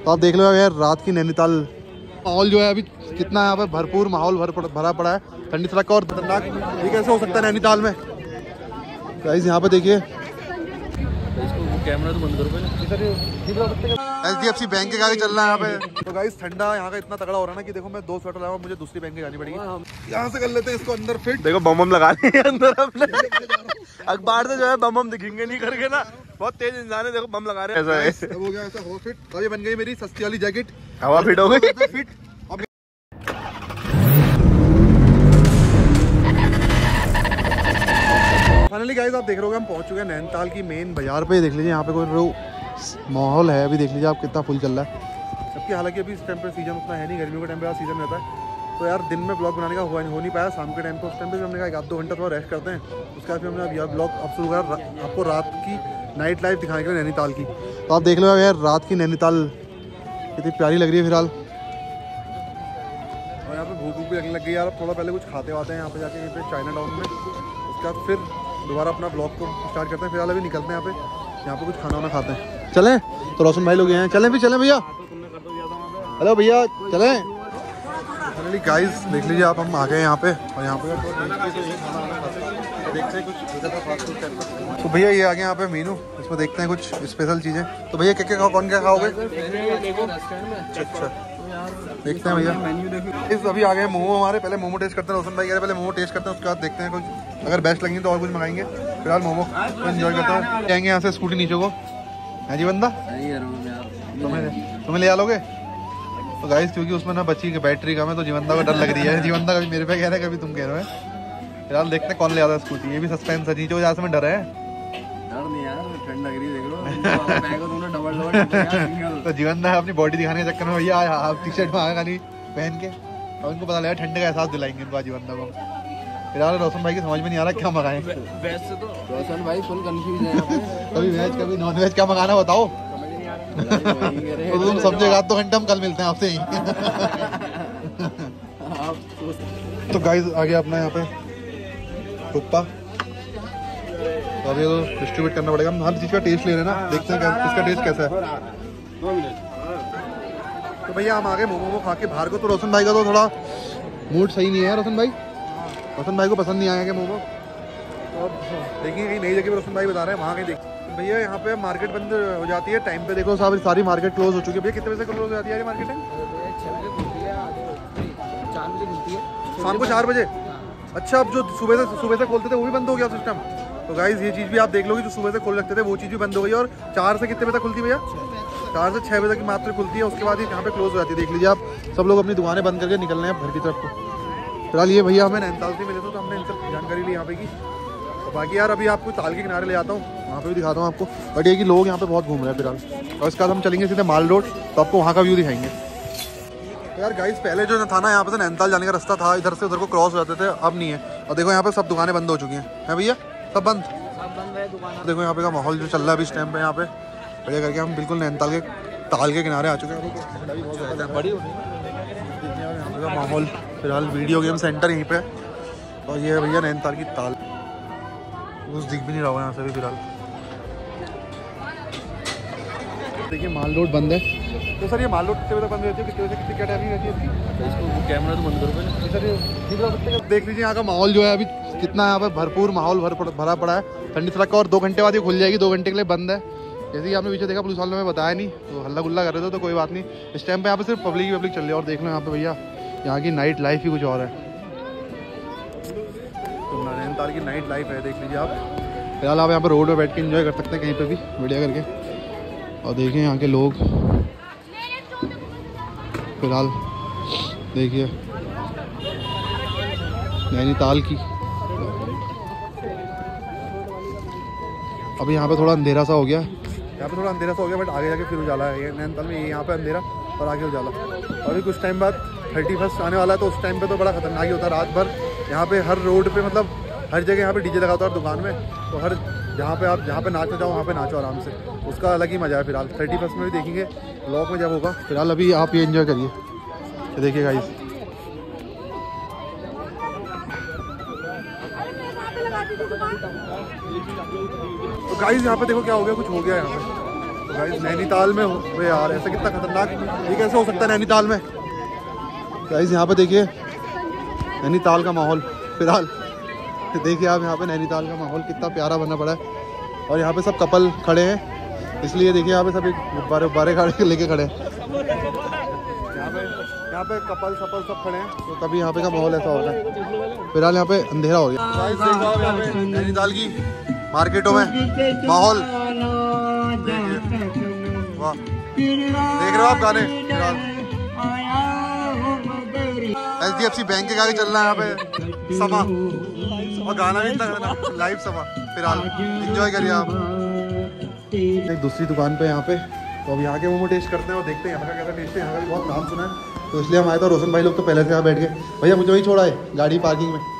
तो आप देख लो यार रात की नैनीताल माहौल जो है अभी कितना यहाँ पे भरपूर माहौल भरा पड़ा है, ठंडी सड़क और खतरनाक। ये कैसे हो सकता है नैनीताल में गाइस? यहाँ पे देखिए कैमरा तो बंद करो पहले। HDFC बैंक के आगे चल रहा है यहाँ पे। तो गाइस ठंडा यहाँ का इतना तगड़ा हो रहा है ना कि देखो मैं 2 स्वेटर लाया, मुझे दूसरी बैंक जानी पड़ेगी। यहाँ से कर लेते हैं इसको अंदर फिट। देखो बम लगा रहे अंदर अपने अखबार से जो है बम दिखेंगे नहीं करके ना, बहुत तेज इंसान है। देखो बम लगा रहे हैं। ऐसा हो गया, ऐसा हो फिट। तो ये बन गई मेरी सस्ती वाली जैकेट, हवा फिट हो गई फिट। फाइनली गाइस आप देख रहे हो हम पहुंच चुके हैं नैनीताल की मेन बाजार पे। देख लीजिए यहाँ पे कोई माहौल है, अभी देख लीजिए आप कितना फुल चल रहा है सबकी। हालांकि अभी इस टाइम पे सीजन उतना है नहीं, गर्मियों के टाइम पे सीजन रहता है। तो यार दिन में ब्लॉग बनाने का हो नहीं पाया, शाम के टाइम पे उस टाइम पे भी हमने कहा 1-2 घंटा थोड़ा रेस्ट करते हैं। उसके बाद फिर हमने अब यह ब्लॉग अब शुरू करा आपको रात की नाइट लाइफ दिखाने के लिए नैनीताल की। तो आप देख लो यार रात की नैनीताल कितनी प्यारी लग रही है फिलहाल। और यहाँ पे भूख भी लगने लग गई यार। अब थोड़ा पहले कुछ खाते आते हैं यहाँ पे जाके, यहीं पे चाइना टाउन में। उसके बाद फिर दोबारा अपना ब्लॉग को स्टार्ट करते हैं। फिलहाल अभी निकलते हैं यहाँ पे कुछ खाना वाना खाते हैं। चलें? तो रोशन भाई लोग हैं, चलें भी चलें भैया। हेलो भैया चलें। फाइनली गाइस देख लीजिए आप हम आ गए यहाँ पे, और यहाँ पे देखते हैं कुछ। तो भैया ये आ गए यहाँ पे मेनू, इसमें देखते हैं कुछ स्पेशल चीज़ें। तो भैया क्या क्या कौन क्या खाओगे? अच्छा देखते हैं भैया। इस अभी आ गए मोमो हमारे, पहले मोमो टेस्ट करते हैं। रोशन भाई कह रहे पहले मोमो टेस्ट करते हैं, उसके बाद देखते हैं कुछ अगर बेस्ट लगेंगे तो और कुछ मंगाएंगे। फिलहाल मोमो तो एंजॉय करते हैं। जाएंगे यहाँ से स्कूटी नीचे को है जी बंदा, तुम्हें ले आ लोगे? तो गाइस क्योंकि उसमें ना बची की बैटरी कम है तो जीवंदा को डर लग रही है। जीवंदा कभी मेरे पे कह रहा है, कभी तुम कह रहे हो। फिलहाल देखते हैं कौन ले आता है स्कूटी। ये भी सस्पेंस है, नीचे जहाँ से मैं डर है। डर नहीं यार, ठंड लग रही है देख लो। तो जीवंदा अपनी बॉडी दिखाने के चक्कर में भैया हाफ टी शर्ट में आया खाली पहन के, और उनको पता लगा ठंड का एहसास दिलाएंगे इनको जीवंदा को। फिलहाल रोशन भाई की समझ में नहीं आ रहा क्या मंगाएं। वैसे तो रोशन भाई फुल कंफ्यूज है, कभी वेज कभी नॉन वेज क्या मंगाना बताओ। तो तुम समझेगा 2 घंटे हम कल मिलते हैं आपसे ही। तो गाइस आ गया अपना यहाँ पे टुप्पा। तो अभी तो डिस्ट्रीब्यूट करना पड़ेगा। हम हर चीज़ का टेस्ट ले रहे हैं ना, देखते हैं इसका टेस्ट कैसा है। तो भैया हम आ गए मोमो खा के बाहर को। तो रोशन भाई का तो थोड़ा मूड सही नहीं है। रोशन भाई को पसंद नहीं आया क्या मोमो? और देखिए कहीं नई जगह पर रोशन भाई बता रहे हैं वहाँ कहीं देखिए। भैया यहाँ पे मार्केट बंद हो जाती है टाइम पे, देखो सारी मार्केट क्लोज हो चुकी है। भैया कितने बजे से क्लोज हो जाती है यार मार्केट? 4 बजे खुलती है, शाम को 4 बजे। अच्छा, अब जो सुबह से खोलते थे वो भी बंद हो गया सिस्टम। तो गाइस ये चीज़ भी आप देख लो कि जो सुबह से खोल रखते थे वो चीज़ भी बंद हो गई। और 4 से कितने बजे तक खुलती है भैया? 4 से 6 बजे तक मात्र खुलती है, उसके बाद ही यहाँ पे क्लोज हो जाती है। देख लीजिए आप, सब लोग अपनी दुकानें बंद करके निकल रहे हैं घर की तरफ को। फिलहाल ये भैया हमें नैनीताल से मिले थे तो हमने इनसे जानकारी ली यहाँ पे की। तो बाकी यार अभी आपको ताल के किनारे ले जाता हूँ, वहाँ पे भी दिखाता हूँ आपको। बट ये कि लोग यहाँ पे बहुत घूम रहे हैं फिलहाल। और इसके बाद हम चलेंगे सीधे माल रोड, तो आपको वहाँ का व्यू दिखाएंगे। तो यार गाइस पहले जो था ना यहाँ पे से नैनीताल जाने का रास्ता था, इधर से उधर को क्रॉस हो जाते थे, अब नहीं है। और देखो यहाँ पे सब दुकानें बंद हो चुकी हैं भैया, सब बंद है दुकान। देखो यहाँ पे का माहौल जो चल रहा है अभी इस टाइम पे, यहाँ पे बढ़िया करके हम बिल्कुल नैनीताल के ताल के किनारे आ चुके हैं। माहौल फिलहाल वीडियो गेम सेंटर यहीं पे, और ये है भैया नैनीताल की ताल। कुछ दिख भी नहीं रहा होगा यहाँ से भी फिलहाल। देखिए माल रोड बंद है। तो सर ये माल रोड कितने बजे तक बंद रहती है, कितने बजे कितनी क्या टाइमिंग रहती है? इसको कैमरा तो बंद करो पहले। सर देख लीजिए यहाँ का माहौल जो है अभी कितना यहाँ पे भरपूर माहौल भरा पड़ा है। ठंडी सड़क का और 2 घंटे बाद ये खुल जाएगी, 2 घंटे के लिए बंद है। जैसे कि आपने पीछे देखा पुलिस वालों ने बताया नहीं, तो हल्ला गुल्ला कर रहे थे, तो कोई बात नहीं। इस टाइम पे यहाँ पे सिर्फ पब्लिक चल रही है। और देख लो यहाँ पे भैया यहाँ की नाइट लाइफ ही कुछ और है। तो नैनीताल की नाइट लाइफ है, देख लीजिए आप। फिलहाल आप यहाँ पे रोड पे बैठ के एंजॉय कर सकते हैं कहीं पे भी बढ़िया करके। और देखिए यहाँ के लोग, फिलहाल देखिए नैनीताल की। अभी यहाँ पे थोड़ा अंधेरा सा हो गया, बट आगे जाके फिर उजाला है। नैनीताल में यहाँ पे अंधेरा और आगे उजाला। और अभी कुछ टाइम बाद 31 आने वाला है, तो उस टाइम पे तो बड़ा खतरनाक ही होता है। रात भर यहाँ पे हर रोड पे, मतलब हर जगह यहाँ पे डीजे लगा होता है दुकान में। तो हर जहाँ पे नाचना चाहो वहाँ पे नाचो आराम से, उसका अलग ही मजा है। फिलहाल 31 में भी देखेंगे ब्लॉग में जब होगा। फिलहाल अभी आप ये एंजॉय करिए, ये देखिए गाइस। तो गाइस यहाँ पे देखो क्या हो गया, कुछ हो गया यहाँ पे। तो गाइस नैनीताल में हो यार, ऐसा कितना खतरनाक, ये कैसे हो सकता है नैनीताल में। गाइस यहाँ पे देखिए नैनीताल का माहौल फिलहाल, देखिए आप यहाँ पे नैनीताल का माहौल कितना प्यारा बना पड़ा है। और यहाँ पे सब कपल खड़े हैं, इसलिए देखिए यहाँ पे सब गुब्बारे खड़े लेके खड़े हैं। यहाँ पे कपल सपल सब खड़े हैं, तो तभी यहाँ पे का माहौल ऐसा होता है। फिलहाल यहाँ पे अंधेरा हो गया। नैनीताल की मार्केटों में माहौल वाह, देख रहे हो आप गाने। HDFC बैंक के आगे चल रहा है यहाँ पे समा, और गाना भी इतना लाइव समा। फिलहाल एंजॉय करिए आप। एक दूसरी दुकान पे यहाँ पे, तो अब यहाँ के मोमो टेस्ट करते हैं और देखते हैं यहाँ का कैसा टेस्ट है। यहाँ का भी बहुत नाम सुना है, तो इसलिए हम आए थे। रोशन भाई लोग तो पहले से यहाँ बैठ गए। भैया मुझे वही छोड़ा है गाड़ी पार्किंग में।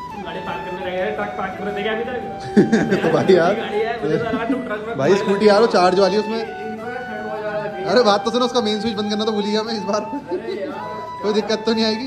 तो भाई यार भाई स्कूटी यार चार्ज वाली उसमें, अरे बात तो सुनो, उसका मेन स्विच बंद करना तो भूल गया मैं इस बार। कोई दिक्कत तो नहीं आएगी।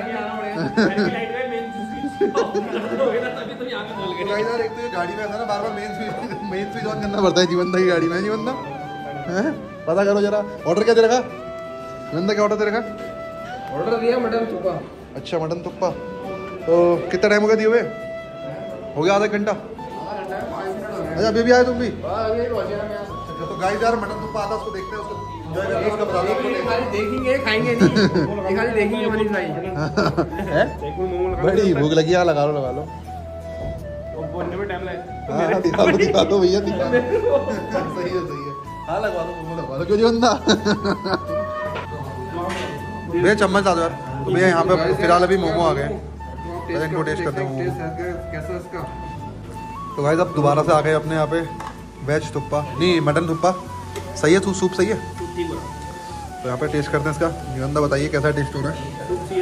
एक तो ये गाड़ी में ऐसा ना, बार बार मेन स्विच ऑन करना पड़ता है जीवनदा की गाड़ी में। जीवनदा पता करो जरा, ऑर्डर क्या दे रखा जीवनदा, क्या ऑर्डर दे रखा? ऑर्डर दिया मटन थुप्पा। अच्छा मटन थुप्पा। तो कितना टाइम हो गया दिए हुए? हो गया आधा घंटा। अच्छा अभी भी आए तुम भी? तो गाइस यार मटन थुप्पा आता, उसको देखते हैं, उसको एंजॉय करते हैं, उसका बता दो। देखेंगे खाएंगे नहीं, खाली देखेंगे मनीष भाई। बड़ी भूख लगी है, लगा लो। बोलने में टाइम हाँ दिखा दो भैया, दिखा दो। सही है। हाँ लगवा दो क्यों जी बंदा। भैया चम्मच ला दो यार। तो भैया यहाँ पे फिलहाल अभी मोमो आ गए, इनको टेस्ट करते हैं कैसा इसका। तो गाइस अब दोबारा से आ गए अपने यहाँ पे वेज थुप्पा, नहीं मटन थुप्पा। सही है सूप सही है। तो यहाँ पे टेस्ट करते हैं इसका। जीवनदा बताइए कैसा टेस्ट हो रहा है।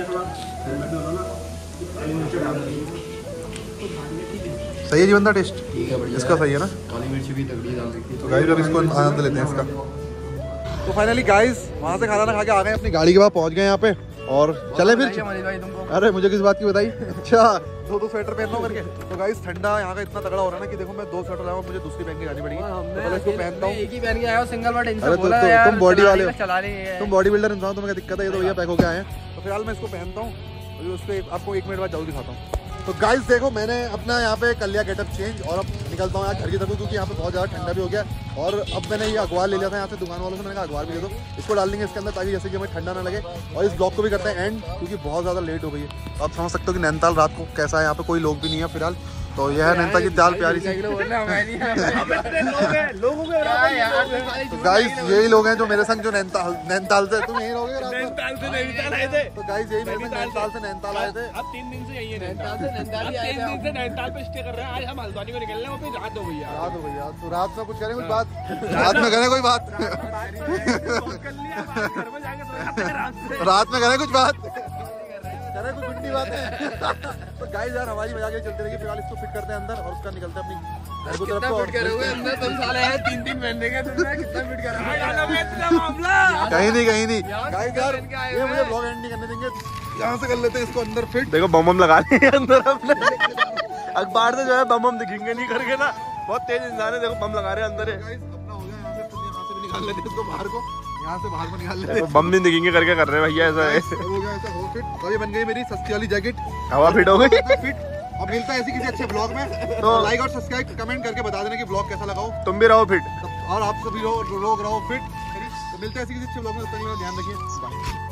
सही है जीवनदा टेस्ट इसका? सही है ना? काली मिर्च भी तगड़ी डाल रखी है। तो गाइस अब इसको आनंद लेते हैं इसका। तो फाइनली गाइस वहाँ से खाना खा के आ गए, अपनी गाड़ी के पास पहुँच गए यहाँ पे, और चले फिर। अरे मुझे किस बात की बताई? अच्छा दो स्वेटर पहन लो करके। तो गाइस ठंडा यहाँ का इतना तगड़ा हो रहा है ना कि देखो मैं 2 स्वेटर लाऊंगा, मुझे दूसरी पहन के जानी पड़ेगी। तो पहले इसको पहनता हूँ। एक ही पहन के आया हूं, सिंगल बट इनसे अरे बोला यार तुम बॉडी वाले हो, चला रही है। तुम बॉडी बिल्डर इंसान, तुम्हें क्या दिक्कत है? ये तो भैया पैक होके आए हैं। तो फिलहाल मैं इसको पहनता हूँ, उसको आपको 1 मिनट बाद जल्दी दिखाता हूँ। तो गाइस देखो मैंने अपना यहाँ पे कर लिया गेटअप चेंज, और अब निकलता हूँ यहाँ घर की तरफ, क्योंकि यहाँ पे बहुत ज़्यादा ठंडा भी हो गया। और अब मैंने ये अखबार ले लिया था यहाँ से दुकान वालों से, मैंने कहा अखबार भी दे दो, इसको डाल देंगे इसके अंदर, ताकि जैसे कि हमें ठंडा ना लगे। और इस ब्लॉग को भी करते हैं एंड, क्योंकि बहुत ज़्यादा लेट हो गई है। तो आप समझ सकते हो कि नैनीताल रात को कैसा है, यहाँ पे कोई लोग भी नहीं है फिलहाल। तो यह है नैनीताल की दाल प्यारी सी। तो गाइस यही लोग हैं जो मेरे संग, जो नैनीताल से, तुम यही रहोगे नैनीताल से नैनीताल आए थे। तो गाइस यही मेरे संग नैनीताल से नैनीताल आए थे। अब 3 दिन से यही है नैनीताल से नैनीताल पे स्टे कर रहे हैं। आज हम हल्द्वानी को निकल रहे हैं, वहाँ पे रात हो गई है। रात हो गई यार, तो रात में कुछ करें कुछ बात, रात में करें कोई बात, रात में करें कुछ बात, करें कुछ गुंडी बात है। तो गाइस यार हमारी मजाक चलती रहेगी। फिलहाल इसको फिट करते हैं अंदर, और उसका निकलते हैं अपनी घर को तरफ को। फिट करोगे अंदर? तुम साले हैं 3 महीने के, तुमने कितना फिट करा? कहीं नहीं गाइस यार, ये मुझे ब्लॉग एंड नहीं करने देंगे, यहाँ से कर लेते हैं इसको अंदर फिट। देखो बम लगा लिए अंदर अपने। अखबार से जो है बम दिखेंगे नहीं करके ना, बहुत तेज इंसान है। देखो बम लगा रहे हैं अंदर। गाइस अपना हो गया, यहाँ से भी निकाल लेते हैं इसको बाहर को, यहाँ से बाहर को निकाल लेते हैं। बम नहीं दिखेंगे करके कर रहे हैं भैया, ऐसा है। हो गया ऐसा हो फिट। और ये बन गई मेरी सस्ती वाली जैकेट, हवा फिट हो गई फिट। अब मिलता है ऐसी किसी अच्छे ब्लॉग में, तो लाइक और सब्सक्राइब कमेंट करके बता देना कि ब्लॉग कैसा लगा हो। तुम भी रहो फिट, और आप सभी लोग रहो फिट। तो मिलते हैं ऐसी किसी अच्छे ब्लॉग में, तब तक ध्यान रखिए, बाय।